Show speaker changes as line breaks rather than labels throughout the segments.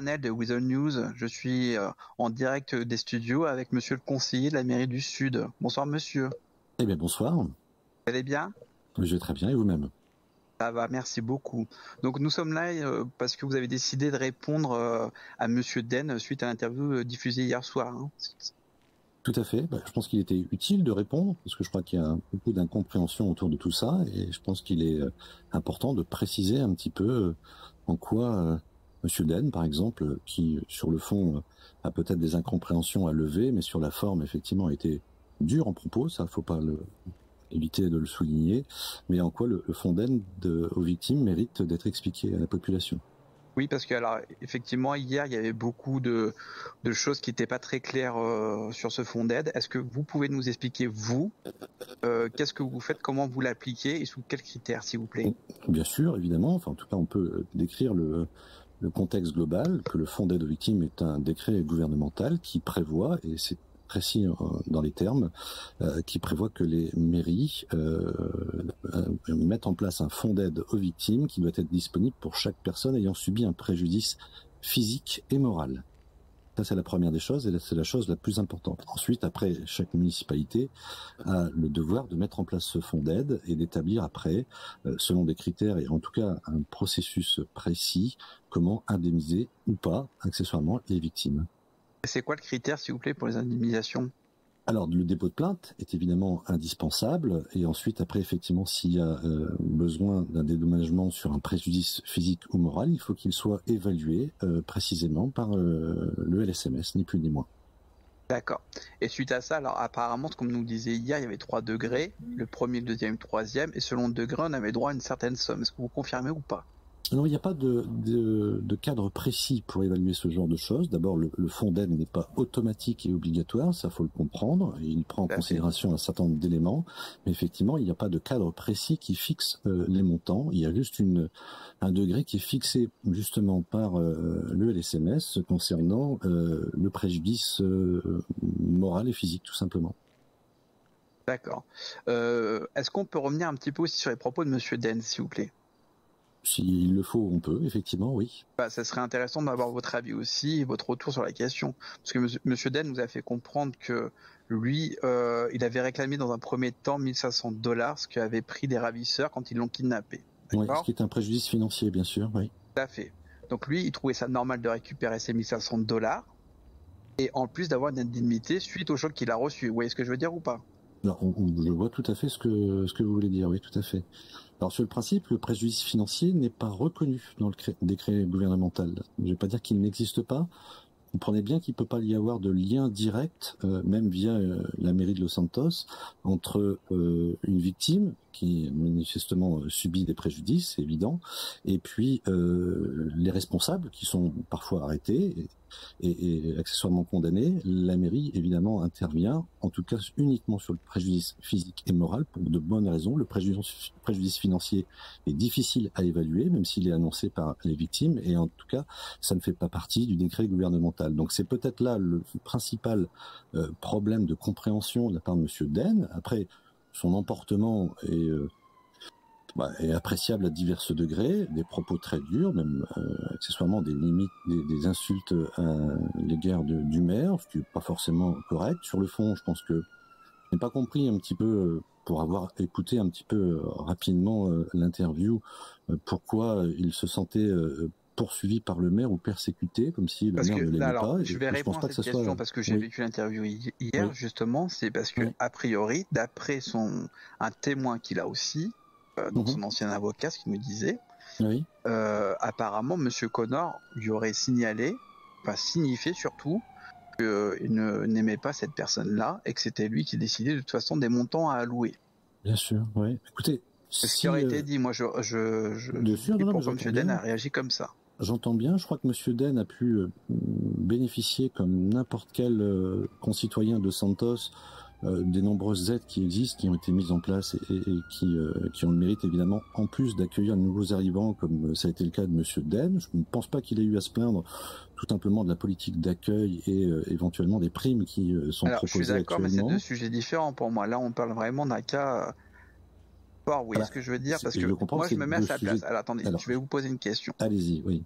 Lionel de Weasel News. Je suis en direct des studios avec monsieur le conseiller de la mairie du Sud. Bonsoir monsieur.
Eh bien bonsoir.
Vous allez bien?
Je vais très bien et vous-même?
Ça va, merci beaucoup. Donc nous sommes là parce que vous avez décidé de répondre à monsieur Den suite à l'interview diffusée hier soir. Hein.
Tout à fait. Je pense qu'il était utile de répondre parce que je crois qu'il y a beaucoup d'incompréhension autour de tout ça et je pense qu'il est important de préciser un petit peu en quoi monsieur Den, par exemple, qui sur le fond a peut-être des incompréhensions à lever, mais sur la forme effectivement a été dur en propos, ça faut pas éviter de le souligner, mais en quoi le fonds d'aide aux victimes mérite d'être expliqué à la population.
Oui, parce que alors effectivement hier il y avait beaucoup de choses qui n'étaient pas très claires sur ce fonds d'aide. Est-ce que vous pouvez nous expliquer vous qu'est-ce que vous faites, comment vous l'appliquez et sous quels critères, s'il vous plaît?
Bien sûr, évidemment. Enfin, en tout cas, on peut décrire le contexte global, que le fonds d'aide aux victimes est un décret gouvernemental qui prévoit, et c'est précis dans les termes, qui prévoit que les mairies mettent en place un fonds d'aide aux victimes qui doit être disponible pour chaque personne ayant subi un préjudice physique et moral. Ça, c'est la première des choses et c'est la chose la plus importante. Ensuite, après, chaque municipalité a le devoir de mettre en place ce fonds d'aide et d'établir après, selon des critères et en tout cas un processus précis, comment indemniser ou pas, accessoirement, les victimes.
C'est quoi le critère, s'il vous plaît, pour les indemnisations?
Alors, le dépôt de plainte est évidemment indispensable et ensuite, après, effectivement, s'il y a besoin d'un dédommagement sur un préjudice physique ou moral, il faut qu'il soit évalué précisément par le LSMS, ni plus ni moins.
D'accord. Et suite à ça, alors apparemment, comme nous disait hier, il y avait 3 degrés, le premier, le deuxième, le troisième, et selon le degré, on avait droit à une certaine somme. Est-ce que vous confirmez ou pas?
Non, il n'y a pas de cadre précis pour évaluer ce genre de choses. D'abord, le fonds d'aide n'est pas automatique et obligatoire, ça faut le comprendre. Il prend en considération un certain nombre d'éléments, mais effectivement, il n'y a pas de cadre précis qui fixe les montants. Il y a juste un degré qui est fixé justement par le LSMS concernant le préjudice moral et physique, tout simplement.
D'accord. Est-ce qu'on peut revenir un petit peu aussi sur les propos de monsieur Den, s'il vous plaît?
S'il le faut, on peut, effectivement, oui.
Ça serait intéressant d'avoir votre avis aussi et votre retour sur la question. Parce que monsieur Den nous a fait comprendre que lui, il avait réclamé dans un premier temps $1 500, ce qu'avaient pris des ravisseurs quand ils l'ont kidnappé.
Oui, ce qui est un préjudice financier, bien sûr, oui.
Tout à fait. Donc lui, il trouvait ça normal de récupérer ces $1 500 et en plus d'avoir une indemnité suite au choc qu'il a reçu. Vous voyez ce que je veux dire ou pas?
Alors, je vois tout à fait ce que vous voulez dire, oui, tout à fait. Alors, sur le principe, le préjudice financier n'est pas reconnu dans le décret gouvernemental. Je ne vais pas dire qu'il n'existe pas. Vous comprenez bien qu'il ne peut pas y avoir de lien direct, même via la mairie de Los Santos, entre une victime qui manifestement subit des préjudices, c'est évident, et puis les responsables qui sont parfois arrêtés et accessoirement condamnés. La mairie, évidemment, intervient, en tout cas uniquement sur le préjudice physique et moral, pour de bonnes raisons. Le préjudice financier est difficile à évaluer, même s'il est annoncé par les victimes, et en tout cas, ça ne fait pas partie du décret gouvernemental. Donc c'est peut-être là le principal problème de compréhension de la part de monsieur Den. Après, son emportement est appréciable à divers degrés, des propos très durs, même accessoirement des limites, des insultes à l'égard du maire, ce qui n'est pas forcément correct. Sur le fond, je pense que je n'ai pas compris un petit peu, pour avoir écouté un petit peu rapidement l'interview, pourquoi il se sentait poursuivi par le maire ou persécuté, comme si le maire ne l'aimait pas.
Je vais répondre à cette question parce que j'ai vécu l'interview hier, justement, c'est parce que, a priori, d'après un témoin qu'il a aussi, donc son ancien avocat, ce qu'il me disait, apparemment, monsieur Connor lui aurait signifié surtout qu'il n'aimait pas cette personne-là et que c'était lui qui décidait de toute façon des montants à allouer.
Bien sûr, oui. Écoutez,
ce qui aurait été dit, moi je pourquoi monsieur Den a réagi comme ça.
J'entends bien, je crois que monsieur Den a pu bénéficier comme n'importe quel concitoyen de Santos des nombreuses aides qui existent, qui ont été mises en place et qui ont le mérite évidemment, en plus d'accueillir de nouveaux arrivants, comme ça a été le cas de monsieur Den. Je ne pense pas qu'il ait eu à se plaindre tout simplement de la politique d'accueil et éventuellement des primes qui sont proposées actuellement.
Je suis d'accord, mais c'est deux sujets différents pour moi. Là, on parle vraiment d'un cas... Vous voyez ce que je veux dire? Parce que moi, je me mets à sa place. Alors, attendez, je vais vous poser une question.
Allez-y, oui.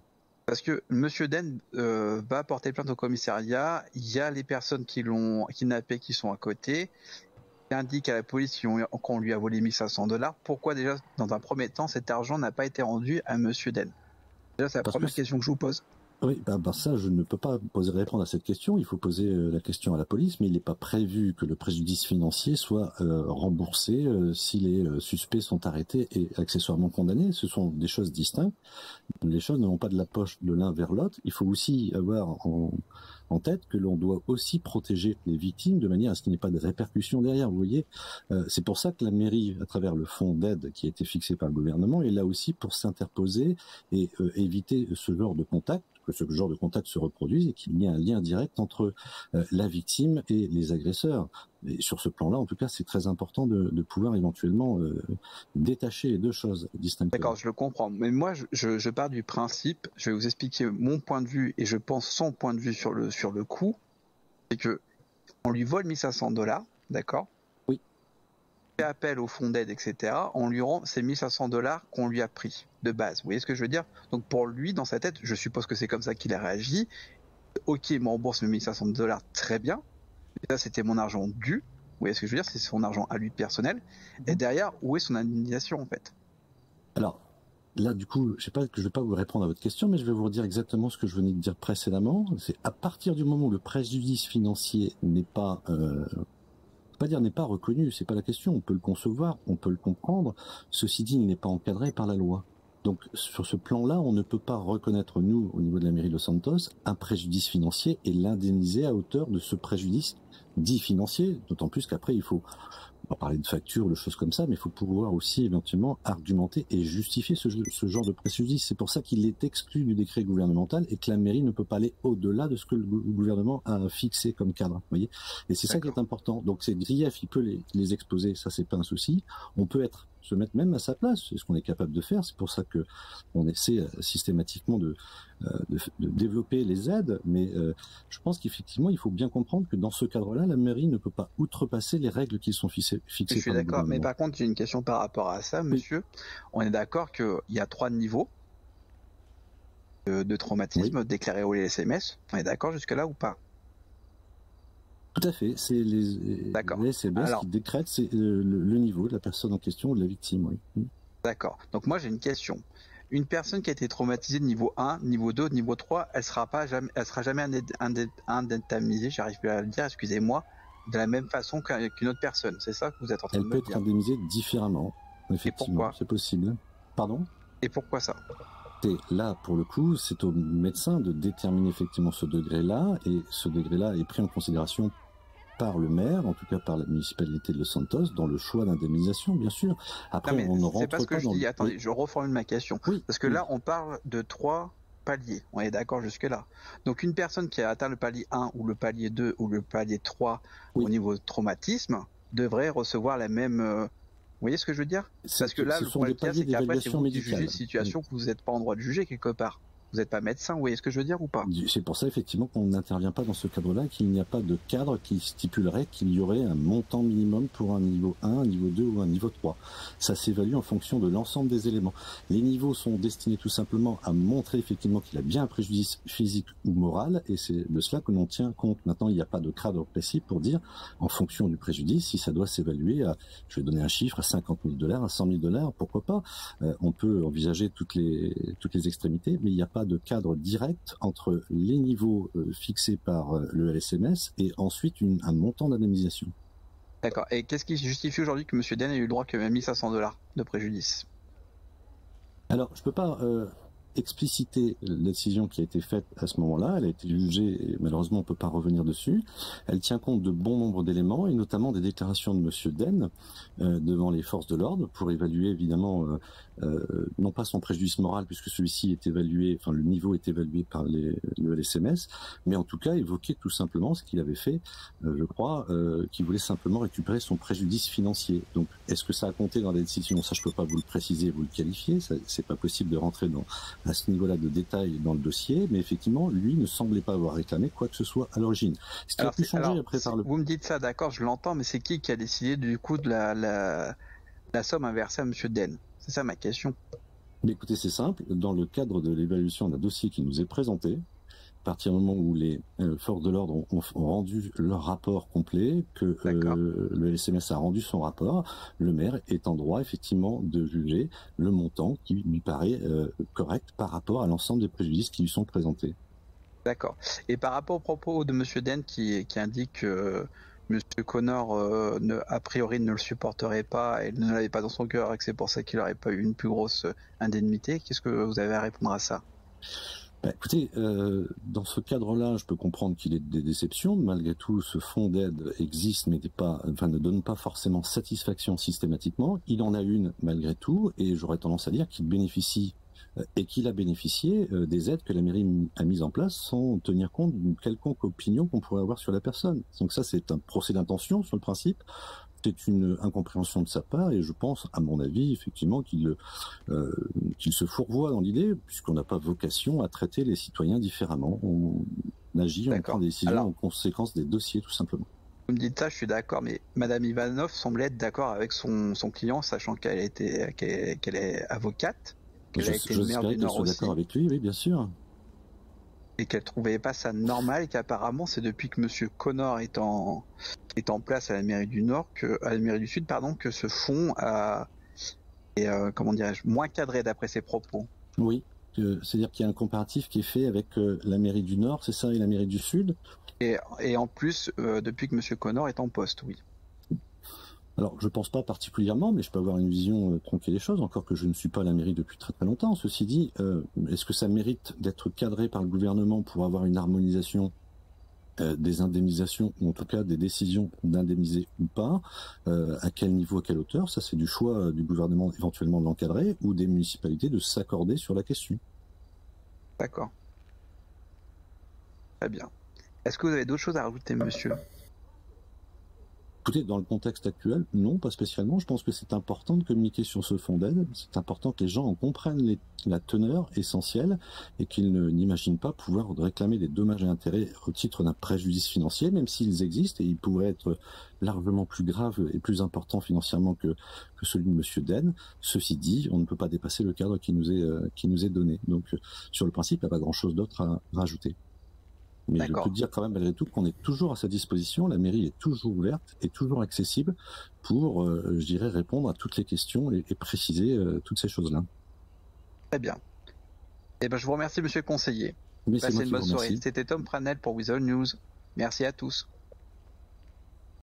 Parce que Monsieur Den va porter plainte au commissariat. Il y a les personnes qui l'ont kidnappé qui sont à côté. Il indique à la police qu'on lui a volé $1 500. Pourquoi déjà, dans un premier temps, cet argent n'a pas été rendu à Monsieur Den? Déjà, c'est la première question que je vous pose.
Oui, ça, je ne peux pas répondre à cette question. Il faut poser la question à la police, mais il n'est pas prévu que le préjudice financier soit remboursé si les suspects sont arrêtés et accessoirement condamnés. Ce sont des choses distinctes. Les choses ne vont pas de la poche de l'un vers l'autre. Il faut aussi avoir en tête que l'on doit aussi protéger les victimes de manière à ce qu'il n'y ait pas de répercussions derrière. Vous voyez, c'est pour ça que la mairie, à travers le fonds d'aide qui a été fixé par le gouvernement, est là aussi pour s'interposer et éviter ce genre de contact, que ce genre de contact se reproduise et qu'il y ait un lien direct entre la victime et les agresseurs. Et sur ce plan-là, en tout cas, c'est très important de pouvoir éventuellement détacher les deux choses distinctement.
D'accord, je le comprends. Mais moi, je pars du principe, je vais vous expliquer mon point de vue et je pense son point de vue sur le coup, c'est que on lui vole $1 500, d'accord?
Oui.
On fait appel au fonds d'aide, etc. On lui rend ces $1 500 qu'on lui a pris de base. Vous voyez ce que je veux dire? Donc pour lui, dans sa tête, je suppose que c'est comme ça qu'il a réagi. Ok, il me rembourse mes $1 500, très bien. Ça, c'était mon argent dû. Vous voyez ce que je veux dire? C'est son argent à lui personnel. Et derrière, où est son indemnisation, en fait?
Alors, là, du coup, je ne vais pas vous répondre à votre question, mais je vais vous redire exactement ce que je venais de dire précédemment. C'est à partir du moment où le préjudice financier n'est pas n'est pas reconnu, c'est pas la question. On peut le concevoir, on peut le comprendre. Ceci dit, il n'est pas encadré par la loi. Donc, sur ce plan-là, on ne peut pas reconnaître, nous, au niveau de la mairie de Los Santos, un préjudice financier et l'indemniser à hauteur de ce préjudice dit financier, d'autant plus qu'après, il faut parler de factures, de choses comme ça, mais il faut pouvoir aussi éventuellement argumenter et justifier ce genre de préjudice. C'est pour ça qu'il est exclu du décret gouvernemental et que la mairie ne peut pas aller au-delà de ce que le gouvernement a fixé comme cadre. Vous voyez, et c'est ça qui est important. Donc ces griefs, il peut les exposer, ça c'est pas un souci. On peut se mettre même à sa place, c'est ce qu'on est capable de faire. C'est pour ça que on essaie systématiquement de développer les aides, mais je pense qu'effectivement, il faut bien comprendre que dans ce cadre-là, la mairie ne peut pas outrepasser les règles qui sont fixées.
Je suis d'accord, mais par contre, j'ai une question par rapport à ça, monsieur. Oui. On est d'accord qu'il y a 3 niveaux de traumatisme déclarés au SMS. On est d'accord jusque-là ou pas?
Tout à fait, c'est les SMS qui décrètent le niveau de la personne en question ou de la victime. Oui.
D'accord. Donc moi j'ai une question. Une personne qui a été traumatisée de niveau 1, niveau 2, niveau 3, elle sera jamais indemnisée, j'arrive plus à le dire, excusez-moi, de la même façon qu'une autre personne. C'est ça que vous êtes en train de me dire?
Elle peut être indemnisée différemment. Effectivement.
Et pourquoi?
C'est possible. Pardon?
Et pourquoi ça?
Et là, pour le coup, c'est au médecin de déterminer effectivement ce degré-là, et ce degré-là est pris en considération par le maire, en tout cas par la municipalité de Los Santos, dans le choix d'indemnisation, bien sûr. Après, on ne rentre pas dans...
C'est pas ce que je dis. Attendez, je reformule ma question. Oui, parce que là, on parle de 3 paliers. On est d'accord jusque-là. Donc, une personne qui a atteint le palier 1 ou le palier 2 ou le palier 3 au niveau de traumatisme devrait recevoir la même... Vous voyez ce que je veux dire? Parce que là, le problème qu'il y a, c'est qu'après, c'est vous qui jugez une situation que vous n'êtes pas en droit de juger quelque part. Vous n'êtes pas médecin, vous voyez ce que je veux dire ou pas?
C'est pour ça effectivement qu'on n'intervient pas dans ce cadre-là, qu'il n'y a pas de cadre qui stipulerait qu'il y aurait un montant minimum pour un niveau 1, un niveau 2 ou un niveau 3. Ça s'évalue en fonction de l'ensemble des éléments. Les niveaux sont destinés tout simplement à montrer effectivement qu'il a bien un préjudice physique ou moral, et c'est de cela que l'on tient compte. Maintenant, il n'y a pas de cadre précis pour dire, en fonction du préjudice, si ça doit s'évaluer à, je vais donner un chiffre, à $50 000, à $100 000, pourquoi pas. On peut envisager toutes les extrémités, mais il n'y a pas de cadre direct entre les niveaux fixés par le LSMS et ensuite un montant d'indemnisation.
D'accord. Et qu'est-ce qui justifie aujourd'hui que M. Den ait eu le droit que $1 500 de préjudice?
Alors, je ne peux pas expliciter la décision qui a été faite à ce moment-là. Elle a été jugée et malheureusement on ne peut pas revenir dessus. Elle tient compte de bon nombre d'éléments et notamment des déclarations de M. Den devant les forces de l'ordre pour évaluer évidemment non pas son préjudice moral puisque celui-ci est évalué, enfin le niveau est évalué par le LSMS, mais en tout cas évoquer tout simplement ce qu'il avait fait, je crois, qu'il voulait simplement récupérer son préjudice financier. Donc est-ce que ça a compté dans la décision? Ça je peux pas vous le préciser, vous le qualifier, c'est pas possible de rentrer à ce niveau-là de détails dans le dossier, mais effectivement, lui ne semblait pas avoir réclamé quoi que ce soit à l'origine. Ce qui a pu changer après par le...
Vous me dites ça, d'accord, je l'entends, mais c'est qui a décidé du coup de la somme inversée à M. Den? C'est ça ma question.
Mais écoutez, c'est simple. Dans le cadre de l'évaluation d'un dossier qui nous est présenté, à partir du moment où les forces de l'ordre ont rendu leur rapport complet, que le SMS a rendu son rapport, le maire est en droit effectivement de juger le montant qui lui paraît correct par rapport à l'ensemble des préjudices qui lui sont présentés.
D'accord. Et par rapport aux propos de Monsieur Den qui indique que Monsieur Connor a priori ne le supporterait pas et ne l'avait pas dans son cœur et que c'est pour ça qu'il n'aurait pas eu une plus grosse indemnité, qu'est-ce que vous avez à répondre à ça?
Écoutez, dans ce cadre-là, je peux comprendre qu'il y ait des déceptions. Malgré tout, ce fonds d'aide existe, mais ne donne pas forcément satisfaction systématiquement. Il en a une malgré tout, et j'aurais tendance à dire qu'il bénéficie et qu'il a bénéficié des aides que la mairie a mises en place sans tenir compte d'une quelconque opinion qu'on pourrait avoir sur la personne. Donc ça, c'est un procès d'intention sur le principe. C'est une incompréhension de sa part et je pense, à mon avis, effectivement, qu'il se fourvoie dans l'idée, puisqu'on n'a pas vocation à traiter les citoyens différemment. On agit, on prend des décisions en conséquence des dossiers, tout simplement.
Vous me dites ça, je suis d'accord, mais Madame Ivanov semblait être d'accord avec son client, sachant qu'elle est avocate, qu'elle a été maire du Nord aussi.
D'accord avec lui, oui, bien sûr.
Et qu'elle trouvait pas ça normal, et qu'apparemment c'est depuis que Monsieur Connor est en place à la mairie du Nord, à la mairie du Sud, pardon, que ce fonds est comment dirais-je, moins cadré d'après ses propos.
Oui, c'est-à-dire qu'il y a un comparatif qui est fait avec la mairie du Nord, c'est ça, et la mairie du Sud.
Et en plus, depuis que Monsieur Connor est en poste, oui.
Alors, je pense pas particulièrement, mais je peux avoir une vision tronquée des choses, encore que je ne suis pas à la mairie depuis très très longtemps. Ceci dit, est-ce que ça mérite d'être cadré par le gouvernement pour avoir une harmonisation des indemnisations, ou en tout cas des décisions d'indemniser ou pas, à quel niveau, à quelle hauteur? Ça, c'est du choix du gouvernement éventuellement de l'encadrer, ou des municipalités de s'accorder sur la question.
D'accord. Très bien. Est-ce que vous avez d'autres choses à rajouter, monsieur?
Écoutez, dans le contexte actuel, non, pas spécialement. Je pense que c'est important de communiquer sur ce fonds d'aide. C'est important que les gens en comprennent la teneur essentielle et qu'ils n'imaginent pas pouvoir réclamer des dommages et intérêts au titre d'un préjudice financier, même s'ils existent et ils pourraient être largement plus graves et plus importants financièrement que celui de Monsieur Den. Ceci dit, on ne peut pas dépasser le cadre qui nous est donné. Donc, sur le principe, il n'y a pas grand-chose d'autre à rajouter. Mais je peux dire quand même malgré tout qu'on est toujours à sa disposition, la mairie est toujours ouverte et toujours accessible pour, je dirais, répondre à toutes les questions et préciser toutes ces choses-là.
Très bien. Eh ben, je vous remercie, monsieur le conseiller.
Passez
une bonne soirée. C'était Tom Pranel pour With All News. Merci à tous.